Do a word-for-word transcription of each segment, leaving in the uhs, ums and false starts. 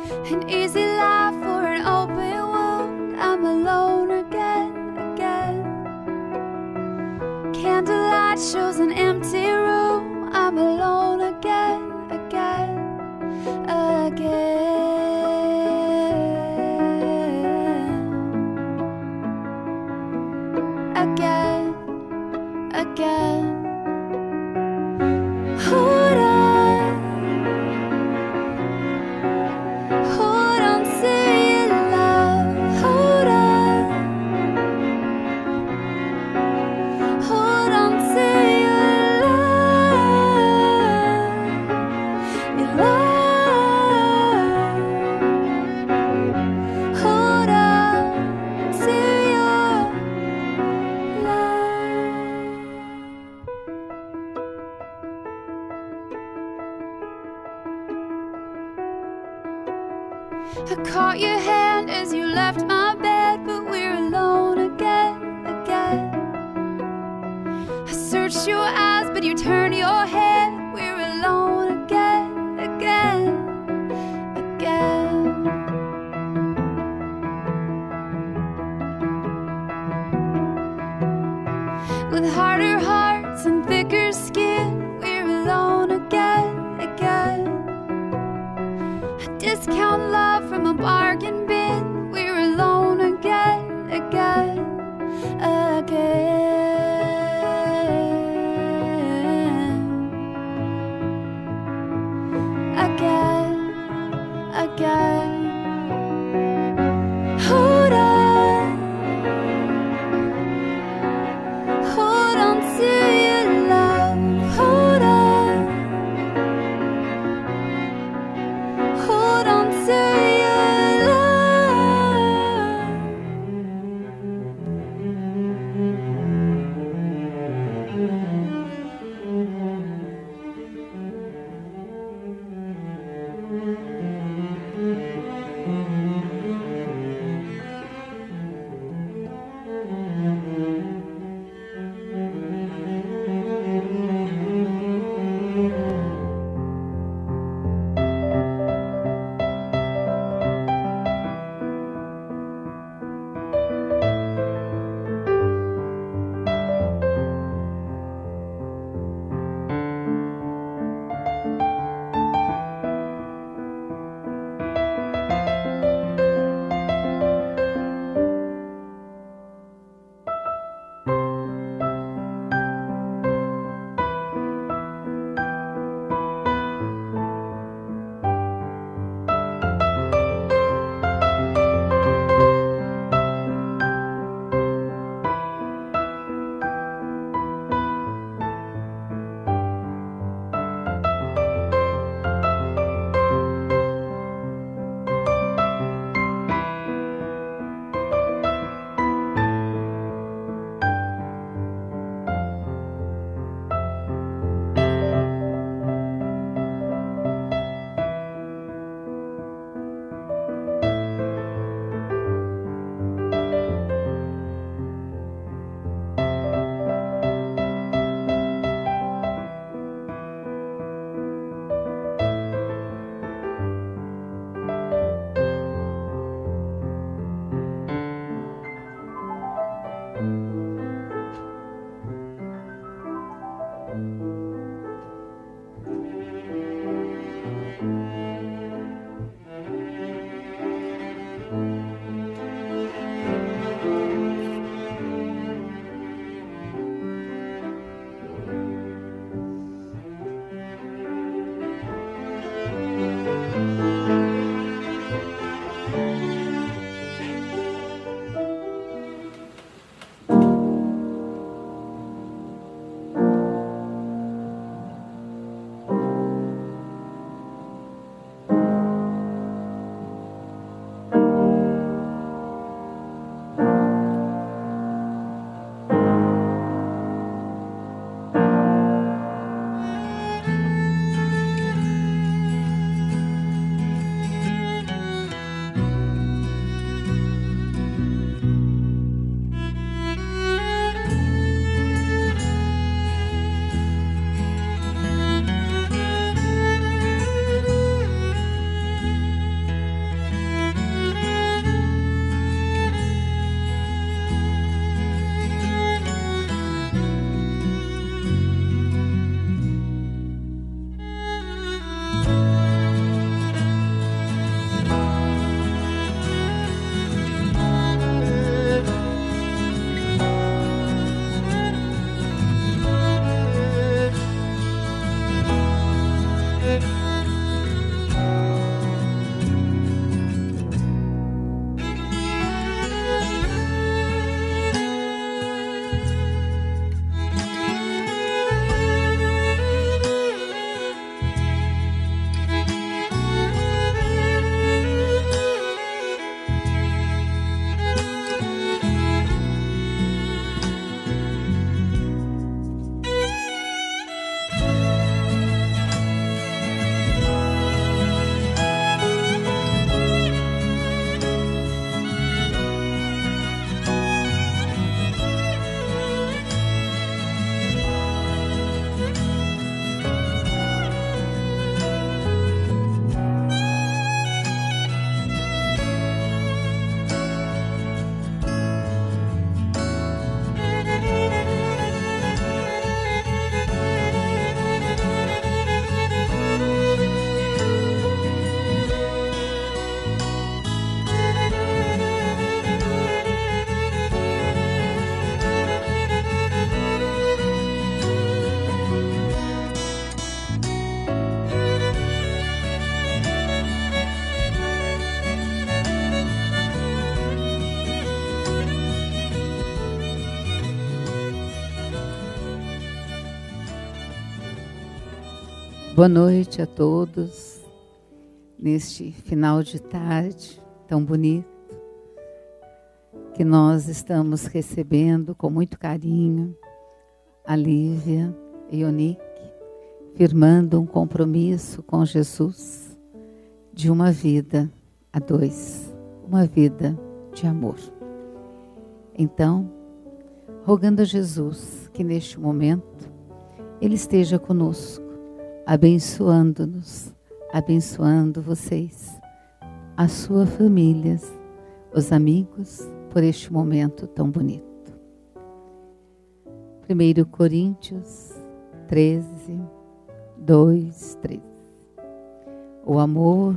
An easy life for an open wound. I'm alone again, again. Candlelight shows an empty room. I'm alone again, again, again. Again, again. Hold on, hold on to your love. Hold on, hold on to your love, your love. Hold on to your love. I caught your hand as you left my bed, but we're alone again, again. I searched your eyes, but you turned your head. We're alone again, again, again. With harder hearts and thicker skin, we're alone again, again. I discount love from a bargain bin. We're alone again, again, again, again, again. Hold on, hold on to your love. Hold on, hold on to your love. Boa noite a todos, neste final de tarde tão bonito, que nós estamos recebendo com muito carinho a Lívia e o Nick, firmando um compromisso com Jesus de uma vida a dois, uma vida de amor. Então, rogando a Jesus que neste momento Ele esteja conosco, abençoando-nos, abençoando vocês, a sua família, os amigos, por este momento tão bonito. primeira Coríntios treze, dois, três. O amor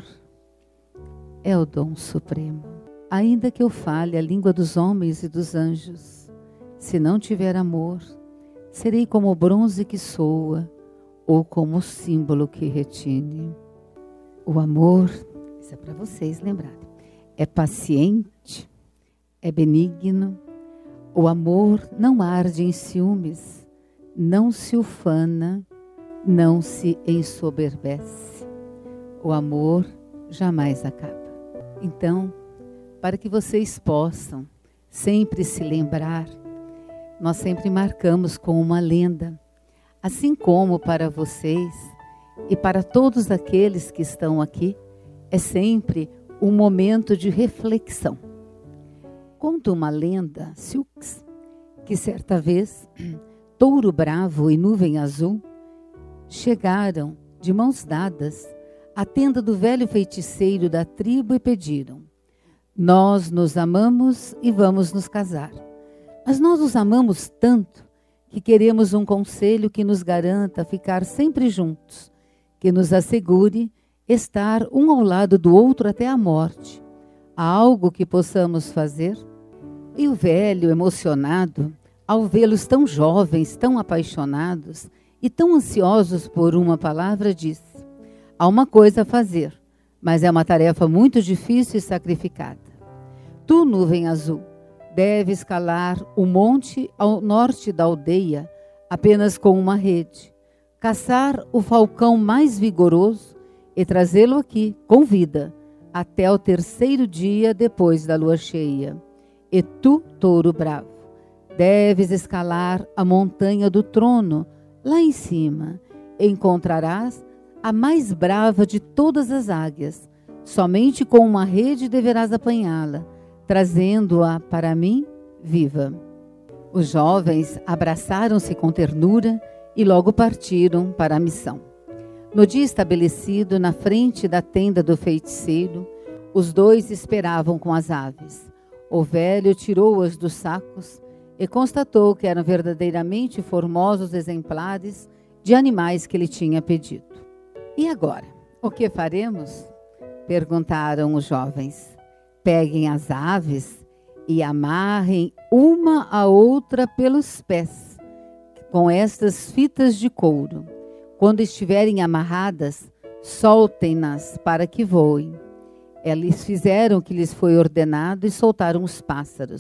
é o dom supremo. Ainda que eu fale a língua dos homens e dos anjos, se não tiver amor, serei como o bronze que soa, ou como o símbolo que retine. O amor, isso é para vocês lembrarem, é paciente, é benigno. O amor não arde em ciúmes, não se ufana, não se ensoberbece. O amor jamais acaba. Então, para que vocês possam sempre se lembrar, nós sempre marcamos com uma lenda, assim como para vocês e para todos aqueles que estão aqui, é sempre um momento de reflexão. Conta uma lenda, Silks, que certa vez, Touro Bravo e Nuvem Azul chegaram de mãos dadas à tenda do velho feiticeiro da tribo e pediram: nós nos amamos e vamos nos casar, mas nós nos amamos tanto que queremos um conselho que nos garanta ficar sempre juntos, que nos assegure estar um ao lado do outro até a morte. Há algo que possamos fazer? E o velho, emocionado, ao vê-los tão jovens, tão apaixonados e tão ansiosos por uma palavra, disse: há uma coisa a fazer, mas é uma tarefa muito difícil e sacrificada. Tu, Nuvem Azul, deve escalar o monte ao norte da aldeia apenas com uma rede, caçar o falcão mais vigoroso e trazê-lo aqui com vida até o terceiro dia depois da lua cheia. E tu, Touro Bravo, deves escalar a montanha do trono lá em cima. Encontrarás a mais brava de todas as águias. Somente com uma rede deverás apanhá-la, trazendo-a para mim viva. Os jovens abraçaram-se com ternura e logo partiram para a missão. No dia estabelecido, na frente da tenda do feiticeiro, os dois esperavam com as aves. O velho tirou-as dos sacos e constatou que eram verdadeiramente formosos exemplares de animais que ele tinha pedido. E agora, o que faremos? Perguntaram os jovens. Peguem as aves e amarrem uma a outra pelos pés, com estas fitas de couro. Quando estiverem amarradas, soltem-nas para que voem. Eles fizeram o que lhes foi ordenado e soltaram os pássaros.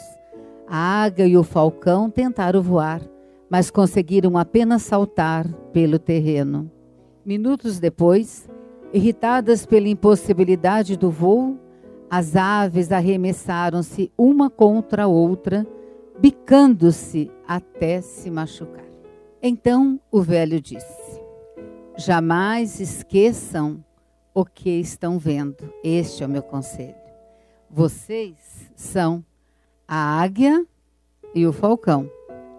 A águia e o falcão tentaram voar, mas conseguiram apenas saltar pelo terreno. Minutos depois, irritadas pela impossibilidade do voo, as aves arremessaram-se uma contra a outra, bicando-se até se machucar. Então o velho disse: jamais esqueçam o que estão vendo. Este é o meu conselho. Vocês são a águia e o falcão.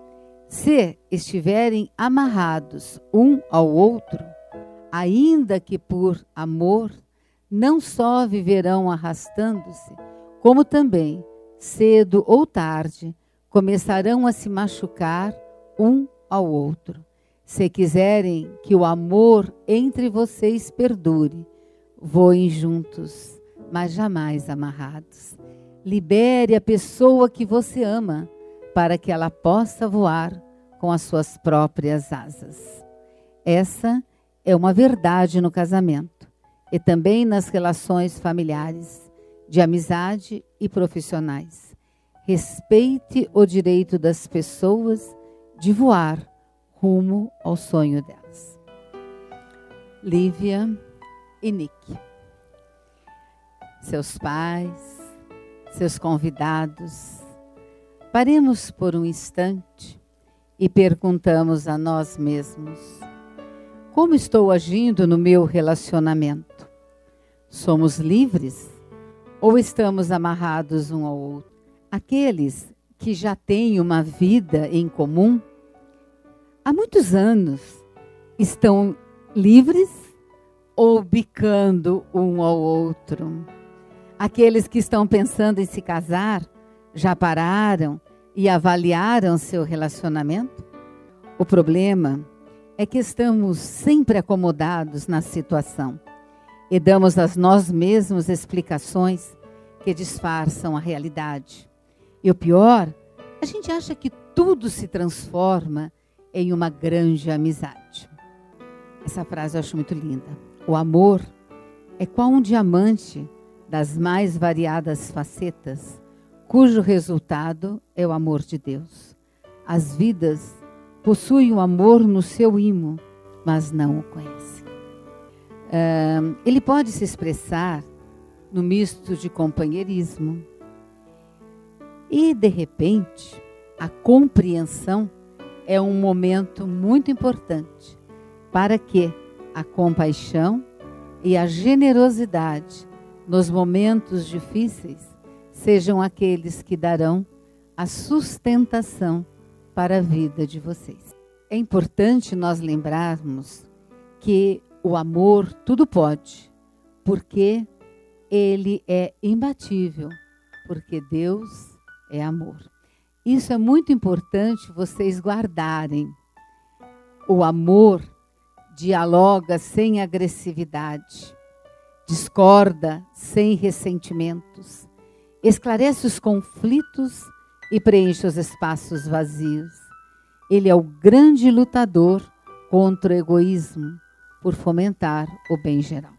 Se estiverem amarrados um ao outro, ainda que por amor, não só viverão arrastando-se, como também, cedo ou tarde, começarão a se machucar um ao outro. Se quiserem que o amor entre vocês perdure, voem juntos, mas jamais amarrados. Libere a pessoa que você ama, para que ela possa voar com as suas próprias asas. Essa é uma verdade no casamento e também nas relações familiares, de amizade e profissionais. Respeite o direito das pessoas de voar rumo ao sonho delas. Lívia e Nick. Seus pais, seus convidados, paremos por um instante e perguntamos a nós mesmos: como estou agindo no meu relacionamento? Somos livres ou estamos amarrados um ao outro? Aqueles que já têm uma vida em comum, há muitos anos, estão livres ou bicando um ao outro? Aqueles que estão pensando em se casar, já pararam e avaliaram seu relacionamento? O problema é que estamos sempre acomodados na situação e damos a nós mesmos explicações que disfarçam a realidade. E o pior, a gente acha que tudo se transforma em uma grande amizade. Essa frase eu acho muito linda. O amor é qual um diamante das mais variadas facetas, cujo resultado é o amor de Deus. As vidas possuem o amor no seu imo, mas não o conhecem. Uh, ele pode se expressar no misto de companheirismo. E, de repente, a compreensão é um momento muito importante para que a compaixão e a generosidade nos momentos difíceis sejam aqueles que darão a sustentação para a vida de vocês. É importante nós lembrarmos que o amor tudo pode, porque ele é imbatível, porque Deus é amor. Isso é muito importante vocês guardarem. O amor dialoga sem agressividade, discorda sem ressentimentos, esclarece os conflitos e preenche os espaços vazios. Ele é o grande lutador contra o egoísmo, por fomentar o bem geral.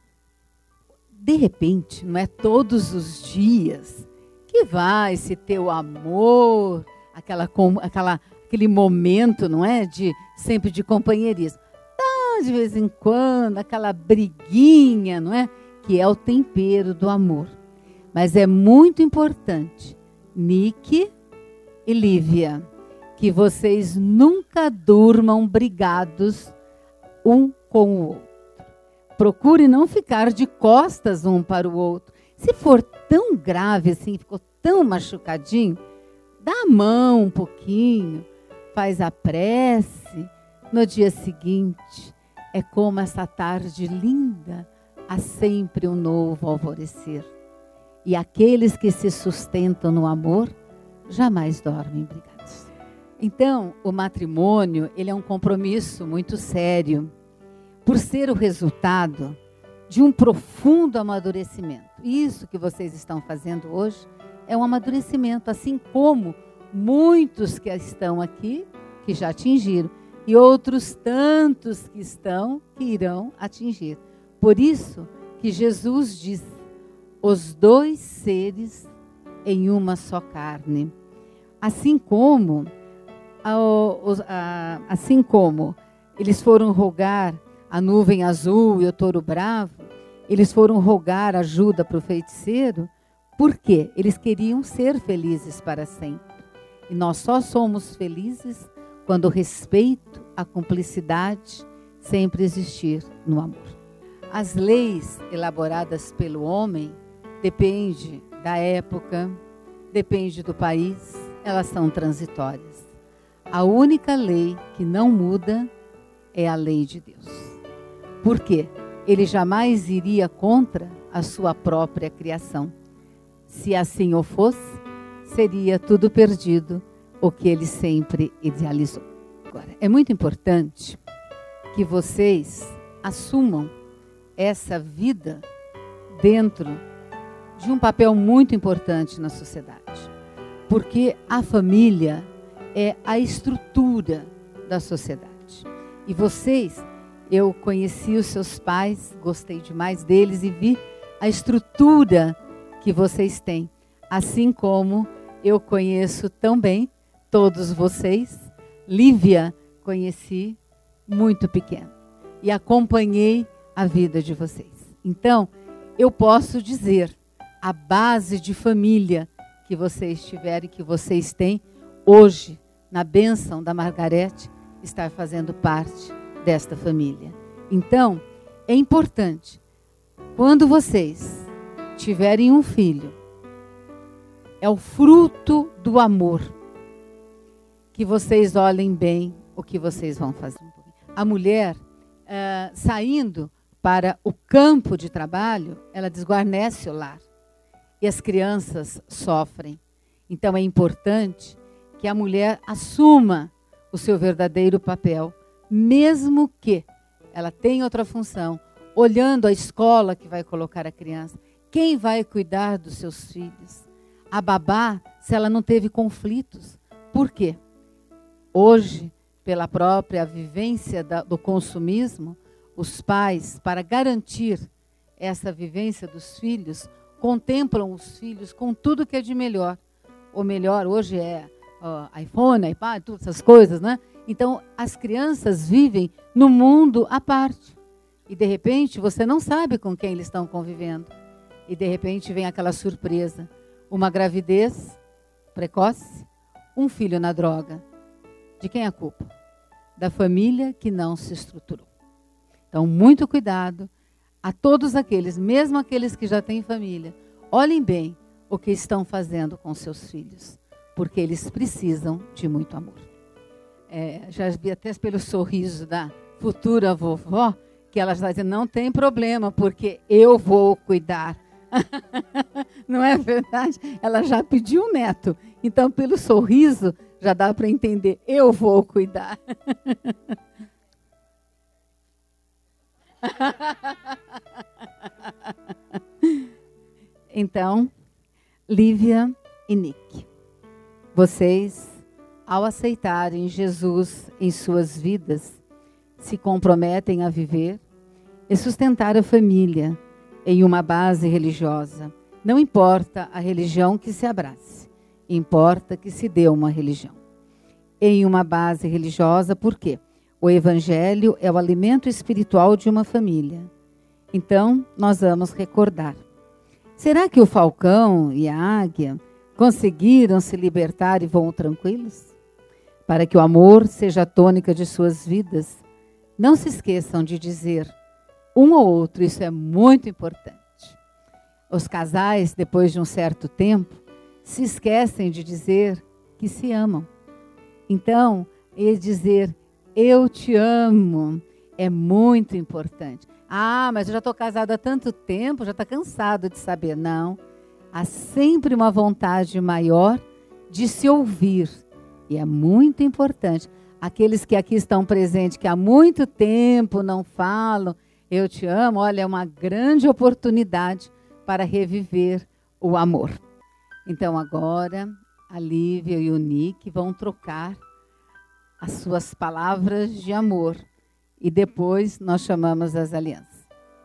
De repente, não é todos os dias que vai se ter o amor, aquela, aquela, aquele momento, não é, de sempre de companheirismo. Tá, de vez em quando, aquela briguinha, não é, que é o tempero do amor. Mas é muito importante, Nick e Lívia, que vocês nunca durmam brigados um com o outro. Procure não ficar de costas um para o outro. Se for tão grave assim, ficou tão machucadinho, dá a mão um pouquinho, faz a prece. No dia seguinte, é como essa tarde linda, há sempre um novo alvorecer. E aqueles que se sustentam no amor, jamais dormem brigados. Então, o matrimônio, ele é um compromisso muito sério, por ser o resultado de um profundo amadurecimento. Isso que vocês estão fazendo hoje é um amadurecimento, assim como muitos que estão aqui, que já atingiram, e outros tantos que estão, que irão atingir. Por isso que Jesus diz, os dois seres em uma só carne. Assim como, assim como eles foram rogar a nuvem azul e o touro bravo, eles foram rogar ajuda para o feiticeiro, porque eles queriam ser felizes para sempre. E nós só somos felizes quando o respeito, a cumplicidade sempre existir no amor. As leis elaboradas pelo homem dependem da época, depende do país, elas são transitórias. A única lei que não muda é a lei de Deus. Por quê? Ele jamais iria contra a sua própria criação. Se assim o fosse, seria tudo perdido, o que ele sempre idealizou. Agora, é muito importante que vocês assumam essa vida dentro de um papel muito importante na sociedade. Porque a família é a estrutura da sociedade. E vocês, eu conheci os seus pais, gostei demais deles e vi a estrutura que vocês têm. Assim como eu conheço tão bem todos vocês. Lívia conheci muito pequena e acompanhei a vida de vocês. Então, eu posso dizer, a base de família que vocês tiverem, que vocês têm, hoje, na bênção da Margarete, está fazendo parte desta família. Então, é importante, quando vocês tiverem um filho, é o fruto do amor, que vocês olhem bem o que vocês vão fazer. A mulher, uh, saindo para o campo de trabalho, ela desguarnece o lar. E as crianças sofrem. Então é importante que a mulher assuma o seu verdadeiro papel, mesmo que ela tenha outra função, olhando a escola que vai colocar a criança. Quem vai cuidar dos seus filhos? A babá, se ela não teve conflitos. Por quê? Hoje, pela própria vivência da, do consumismo, os pais, para garantir essa vivência dos filhos, contemplam os filhos com tudo que é de melhor. O melhor hoje é uh, iPhone, iPad, todas essas coisas, né? Então, as crianças vivem no mundo à parte. E, de repente, você não sabe com quem eles estão convivendo. E, de repente, vem aquela surpresa. Uma gravidez precoce, um filho na droga. De quem é a culpa? Da família que não se estruturou. Então, muito cuidado a todos aqueles, mesmo aqueles que já têm família. Olhem bem o que estão fazendo com seus filhos, porque eles precisam de muito amor. É, já vi até pelo sorriso da futura vovó, que ela está dizendo, não tem problema, porque eu vou cuidar. Não é verdade? Ela já pediu um neto. Então, pelo sorriso, já dá para entender, eu vou cuidar. Então, Lívia e Nick, vocês, ao aceitarem Jesus em suas vidas, se comprometem a viver e sustentar a família em uma base religiosa. Não importa a religião que se abrace, importa que se dê uma religião. Em uma base religiosa, por quê? O evangelho é o alimento espiritual de uma família. Então, nós vamos recordar. Será que o falcão e a águia conseguiram se libertar e vão tranquilos? Para que o amor seja a tônica de suas vidas, não se esqueçam de dizer um ao outro, isso é muito importante. Os casais, depois de um certo tempo, se esquecem de dizer que se amam. Então, eles dizer, eu te amo, é muito importante. Ah, mas eu já estou casado há tanto tempo, já está cansado de saber. Não, há sempre uma vontade maior de se ouvir. E é muito importante. Aqueles que aqui estão presentes, que há muito tempo não falam, eu te amo, olha, é uma grande oportunidade para reviver o amor. Então agora, a Lívia e o Nick vão trocar as suas palavras de amor. E depois nós chamamos as alianças.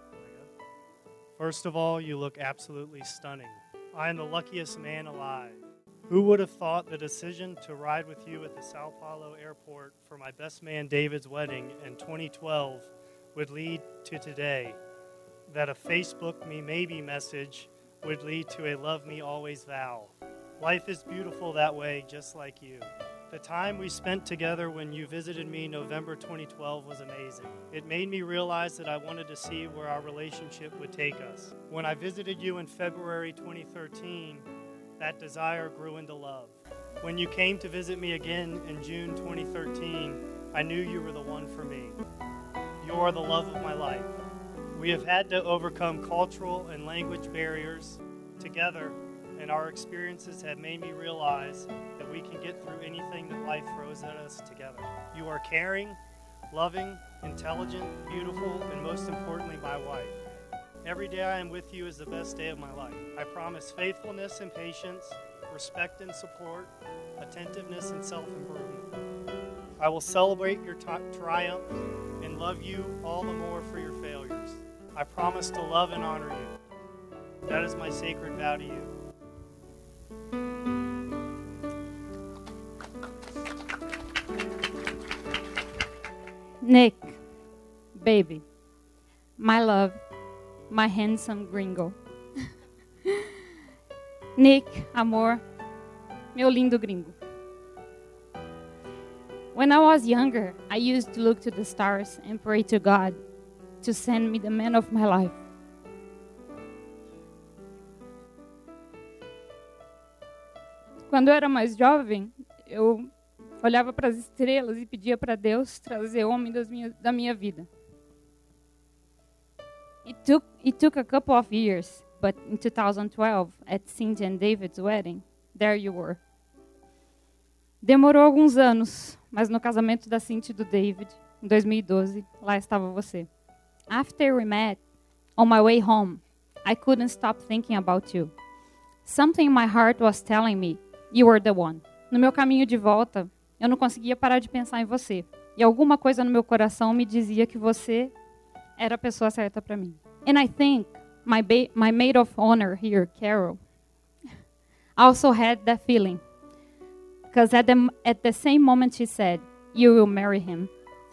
First of all, you look absolutely stunning. I am the luckiest man alive. Who would have thought the decision to ride with you at the Sao Paulo airport for my best man David's wedding in twenty twelve would lead to today? That a Facebook me maybe message would lead to a love me always vow. Life is beautiful that way, just like you. The time we spent together when you visited me November twenty twelve was amazing. It made me realize that I wanted to see where our relationship would take us. When I visited you in February twenty thirteen, that desire grew into love. When you came to visit me again in June twenty thirteen, I knew you were the one for me. You are the love of my life. We have had to overcome cultural and language barriers together, and our experiences have made me realize that we can get through anything that life throws at us together. You are caring, loving, intelligent, beautiful, and most importantly, my wife. Every day I am with you is the best day of my life. I promise faithfulness and patience, respect and support, attentiveness and self-improvement. I will celebrate your t- triumph and love you all the more for your failures. I promise to love and honor you. That is my sacred vow to you. Nick, baby, my love, my handsome gringo. Nick, amor, meu lindo gringo. When I was younger, I used to look to the stars and pray to God to send me the man of my life. Quando eu era mais jovem, eu olhava para as estrelas e pedia para Deus trazer o homem das minha, da minha vida. It took, it took a couple of years, but in two thousand twelve, at Cynthia and David's wedding, there you were. Demorou alguns anos, mas no casamento da Cynthia e do David, em dois mil e doze, lá estava você. After we met, on my way home, I couldn't stop thinking about you. Something in my heart was telling me, you were the one. No meu caminho de volta, eu não conseguia parar de pensar em você. E alguma coisa no meu coração me dizia que você era a pessoa certa para mim. And I think my, ba- my maid of honor here, Carol, also had that feeling. Because at the, at the same moment she said, you will marry him.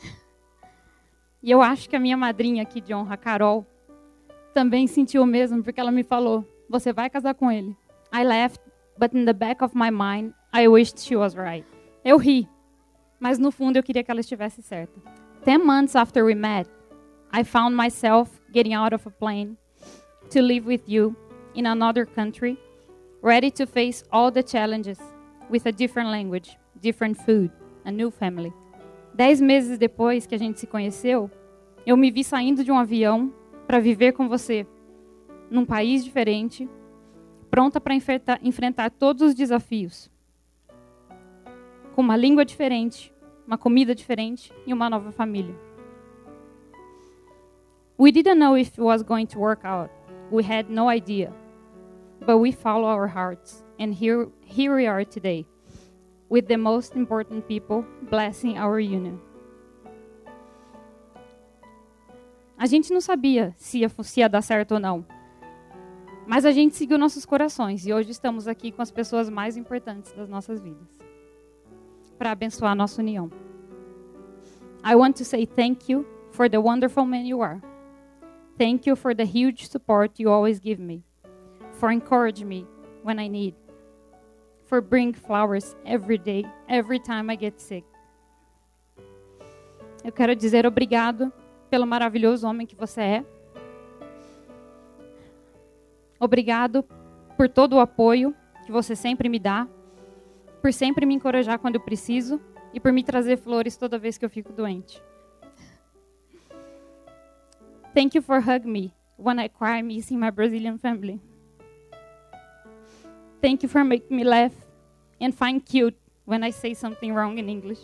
E eu acho que a minha madrinha aqui de honra, Carol, também sentiu o mesmo, porque ela me falou, você vai casar com ele. I laughed, but in the back of my mind, I wished she was right. Eu ri, mas no fundo eu queria que ela estivesse certa. Ten months after we met, I found myself getting out of a plane to live with you in another country, ready to face all the challenges with a different language, different food, a new family. Dez meses depois que a gente se conheceu, eu me vi saindo de um avião para viver com você, num país diferente, pronta para enfrentar, enfrentar todos os desafios, com uma língua diferente, uma comida diferente e uma nova família. We didn't know if it was going to work out. We had no idea. But we follow our hearts, and here, here we are today, with the most important people blessing our union. A gente não sabia se ia, se ia dar certo ou não, mas a gente seguiu nossos corações e hoje estamos aqui com as pessoas mais importantes das nossas vidas para abençoar a nossa união. I want to say thank you for the wonderful man you are. Thank you for the huge support you always give me, for encouraging me when I need, for bringing flowers every day, every time I get sick. Eu quero dizer obrigado pelo maravilhoso homem que você é. Obrigado por todo o apoio que você sempre me dá, por sempre me encorajar quando eu preciso e por me trazer flores toda vez que eu fico doente. Thank you for hugging me when I cry missing my Brazilian family. Thank you for making me laugh and find cute when I say something wrong in English.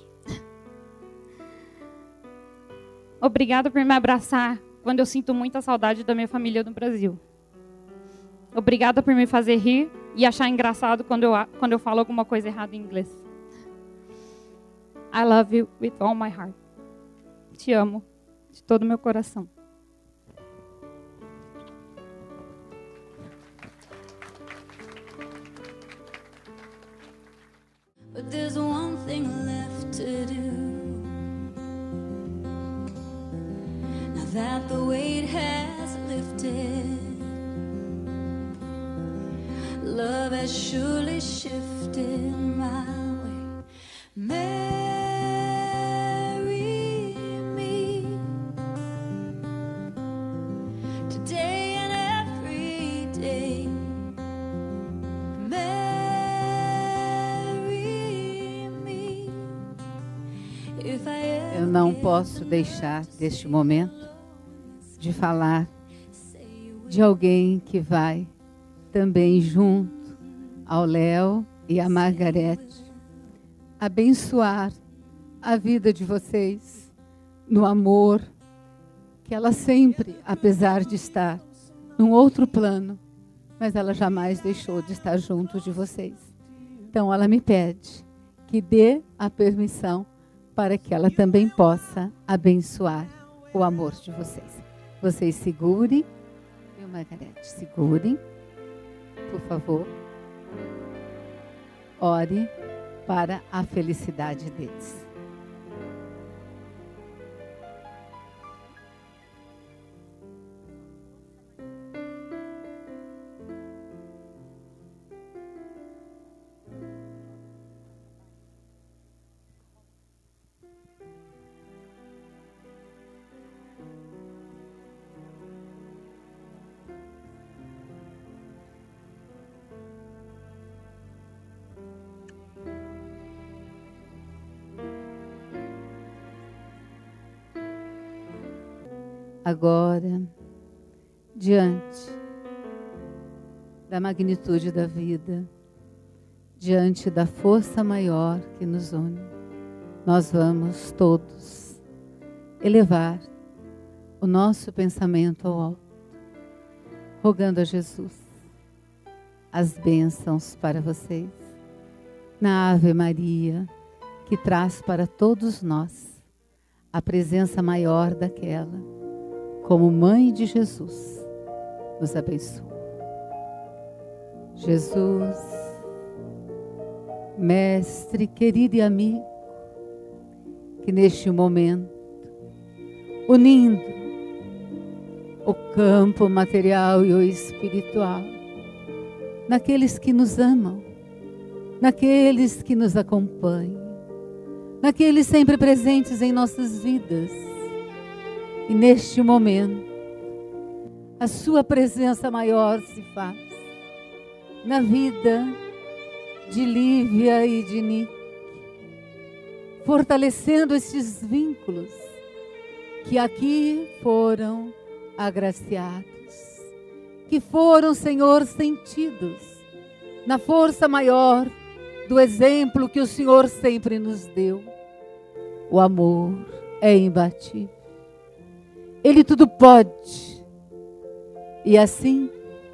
Obrigada por me abraçar quando eu sinto muita saudade da minha família no Brasil. Obrigada por me fazer rir e achar engraçado quando eu, quando eu falo alguma coisa errada em inglês. I love you with all my heart. Te amo de todo o meu coração. But there's one thing left to do. Now that the weight has lifted, love has surely shifted my way. Marry me today and every day. Eu não posso deixar deste momento de falar de alguém que vai também junto ao Léo e à Margarete abençoar a vida de vocês no amor que ela sempre, apesar de estar num outro plano, mas ela jamais deixou de estar junto de vocês. Então ela me pede que dê a permissão para que ela também possa abençoar o amor de vocês. Vocês segurem, viu, Margarete? Segurem, por favor. Ore para a felicidade deles. agora, diante da magnitude da vida, diante da força maior que nos une, nós vamos todos elevar o nosso pensamento ao alto, rogando a Jesus as bênçãos para vocês, na Ave Maria, que traz para todos nós a presença maior daquela, como Mãe de Jesus, nos abençoe. Jesus, Mestre querido e amigo, que neste momento, unindo o campo material e o espiritual, naqueles que nos amam, naqueles que nos acompanham, naqueles sempre presentes em nossas vidas, e neste momento, a sua presença maior se faz na vida de Lívia e de Nick, fortalecendo estes vínculos que aqui foram agraciados, que foram, Senhor, sentidos na força maior do exemplo que o Senhor sempre nos deu. O amor é imbatível, Ele tudo pode, e assim,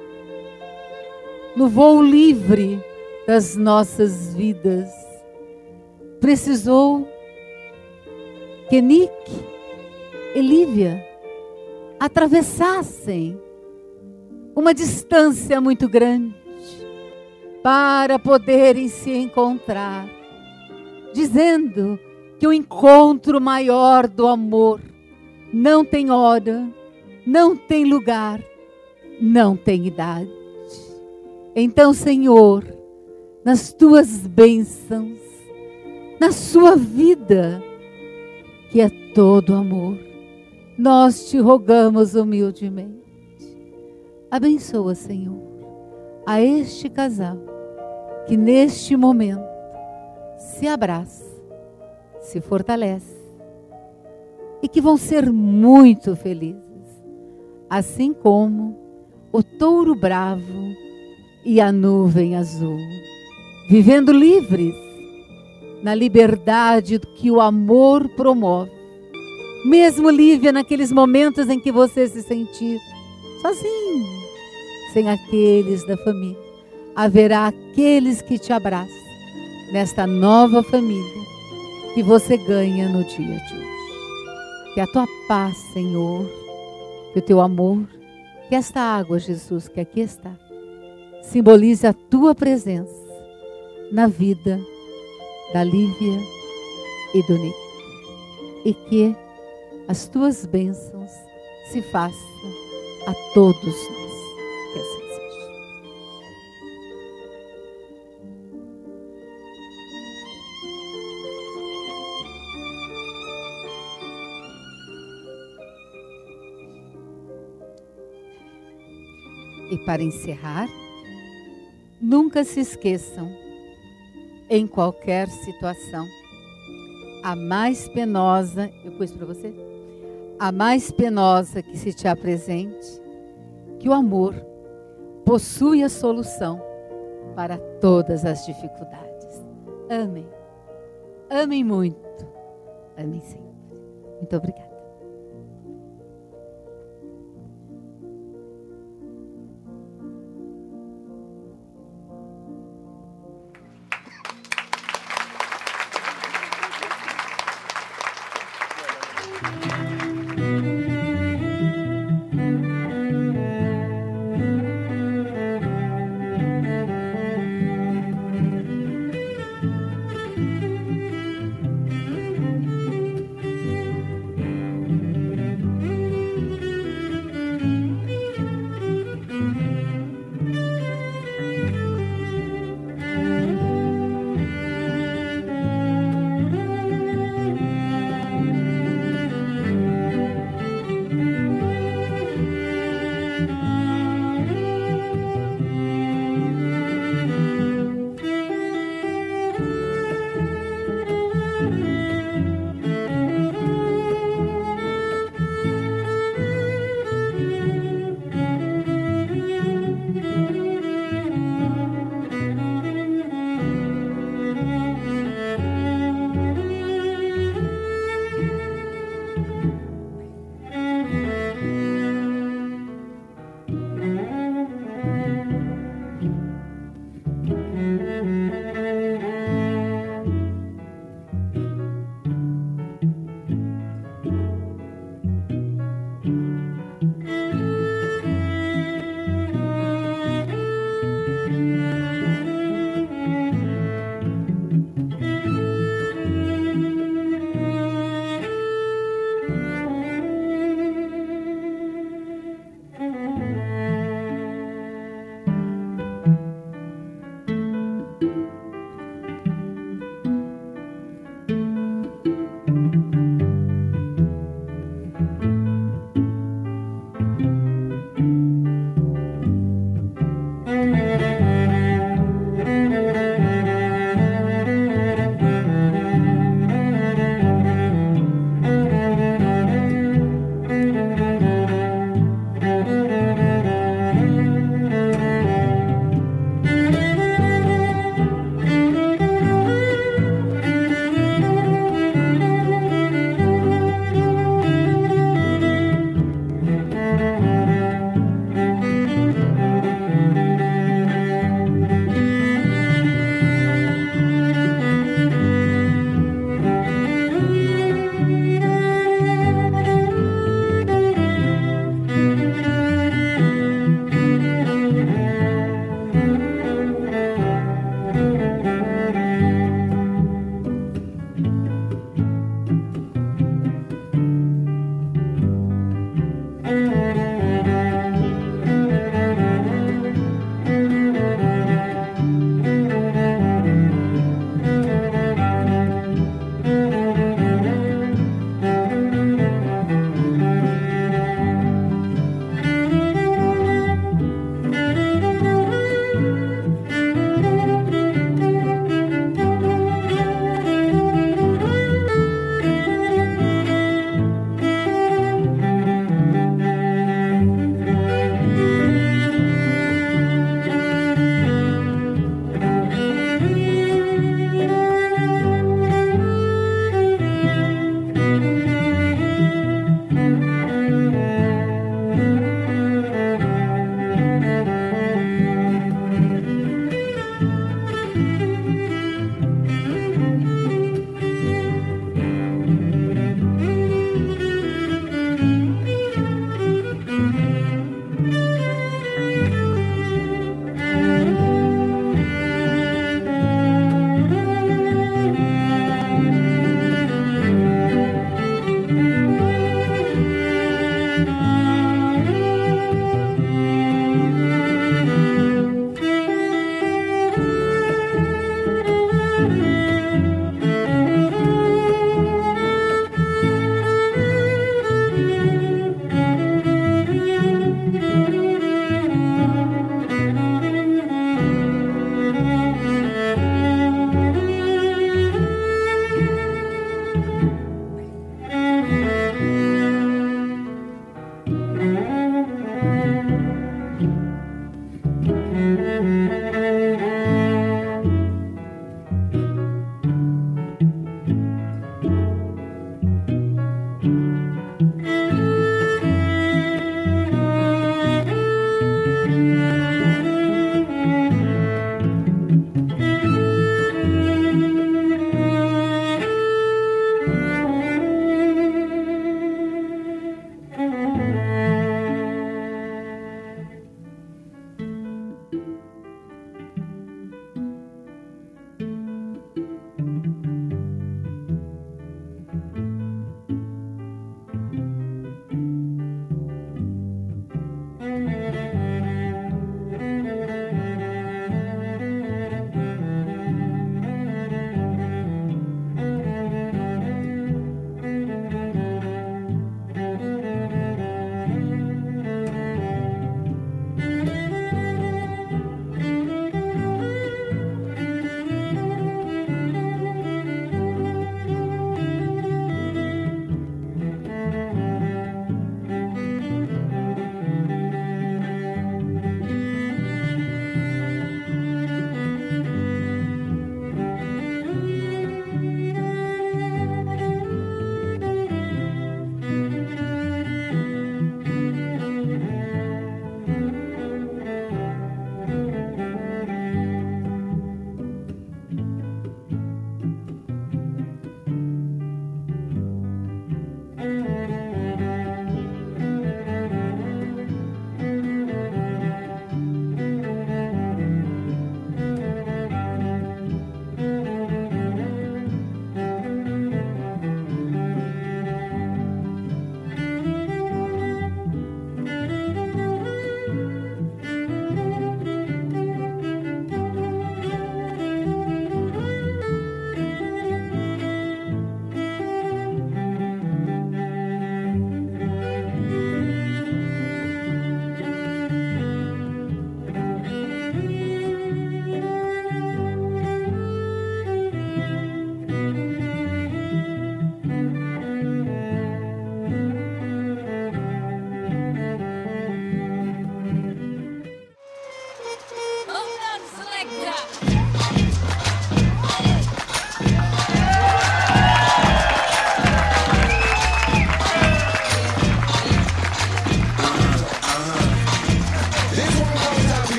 no voo livre das nossas vidas, precisou que Nick e Lívia atravessassem uma distância muito grande para poderem se encontrar, dizendo que o encontro maior do amor não tem hora, não tem lugar, não tem idade. Então, Senhor, nas tuas bênçãos, na sua vida, que é todo amor, nós te rogamos humildemente. Abençoa, Senhor, a este casal que neste momento se abraça, se fortalece e que vão ser muito felizes, assim como o touro bravo e a nuvem azul, vivendo livres na liberdade que o amor promove. Mesmo, Lívia, naqueles momentos em que você se sentir sozinho, sem aqueles da família, haverá aqueles que te abraçam nesta nova família que você ganha no dia de hoje. Que a tua paz, Senhor, que o teu amor, que esta água, Jesus, que aqui está, simbolize a tua presença na vida da Lívia e do Nick. E que as tuas bênçãos se façam a todos nós. Que assim seja. E para encerrar, nunca se esqueçam, em qualquer situação, a mais penosa, eu pus para você, a mais penosa que se te apresente, que o amor possui a solução para todas as dificuldades. Amem, amem muito, amem sempre. Muito obrigada. Música